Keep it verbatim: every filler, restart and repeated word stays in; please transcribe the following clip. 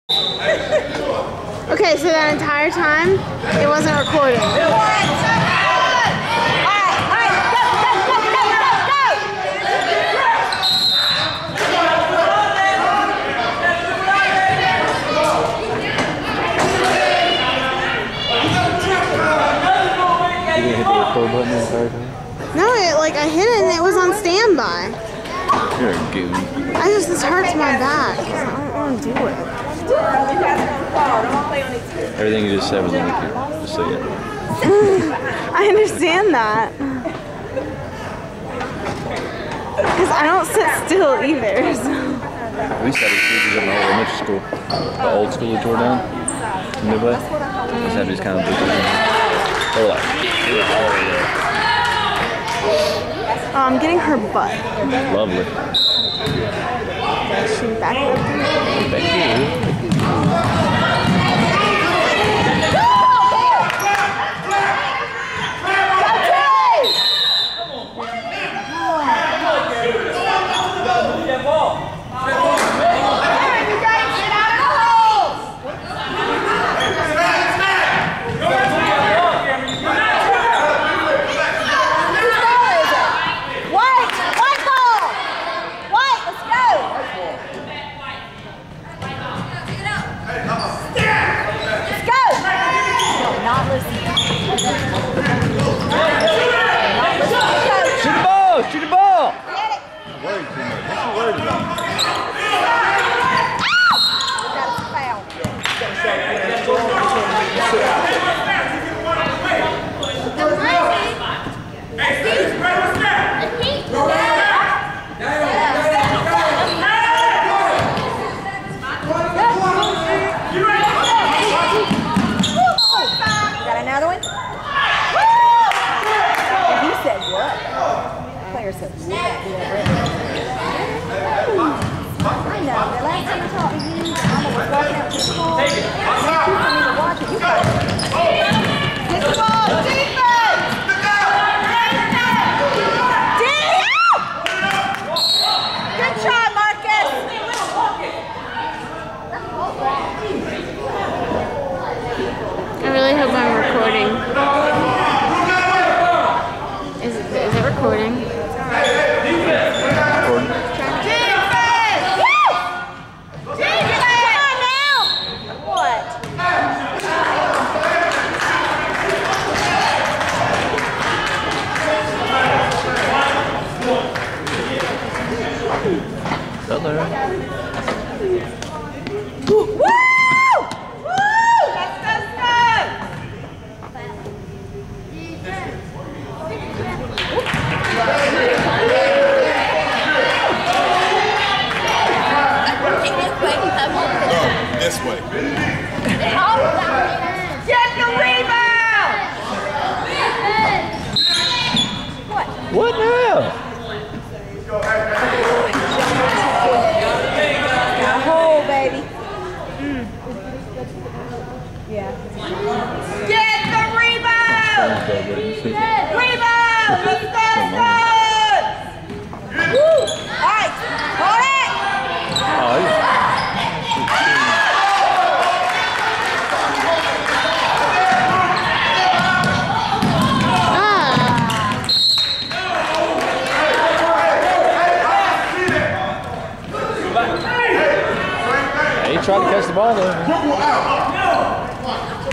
Okay, so that entire time, it wasn't recording. You didn't hit the record button the entire time? No, it, like I hit it and it was on standby. You're a goon. I just, this hurts my back. I don't want to do it. Everything you just said was on the queue. Just so you know. I understand that. Because I don't sit still either. So. We used to have these teachers in the old elementary school. The old school we tore down in Midway. We used to have these kind of big ones. They were like, they were all over there. Oh, I'm getting her butt. Lovely. She back up. Thank you. Shoot the ball! Worried too much. What's you worried about? Got another one? He said what? Player said what? I know. The last time I talked to you, I was walking out to the car. Now you for me to watch it. You got it. Get the ball, defense! Good try, Marcus! I really hope I'm recording. Is it, is it recording? Recording. Defense! Woo! Defense! Come on now! What? Butler. Woo! Woo! Let's go, go! This way. Get the rebound! What? What now? Got a hole, baby. Mm. Yeah. Get the rebound! Rebound! Let's go, son! Woo! All right, hold it! Oh, he's... He tried to catch the ball though.